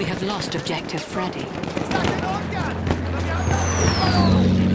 We have lost objective Freddy. State in ordine! Dobbiamo andare!